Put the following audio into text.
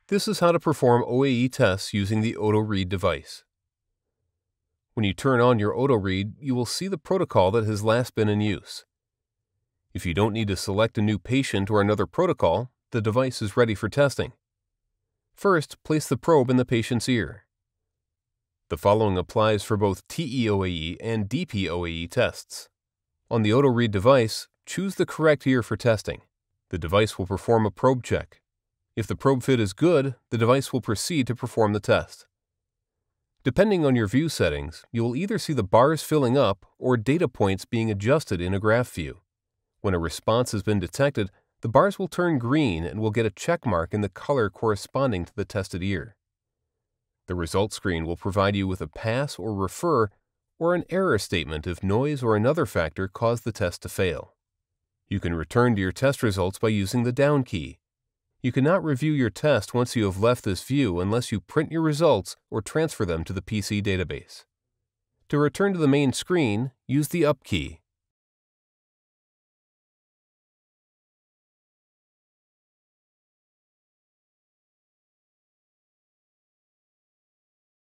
This is how to perform OAE tests using the OtoRead device. When you turn on your OtoRead, you will see the protocol that has last been in use. If you don't need to select a new patient or another protocol, the device is ready for testing. First, place the probe in the patient's ear. The following applies for both TEOAE and DPOAE tests. On the OtoRead device, choose the correct ear for testing. The device will perform a probe check. If the probe fit is good, the device will proceed to perform the test. Depending on your view settings, you will either see the bars filling up or data points being adjusted in a graph view. When a response has been detected, the bars will turn green and will get a check mark in the color corresponding to the tested ear. The results screen will provide you with a pass or refer or an error statement if noise or another factor caused the test to fail. You can return to your test results by using the down key. You cannot review your test once you have left this view unless you print your results or transfer them to the PC database. To return to the main screen, use the up key.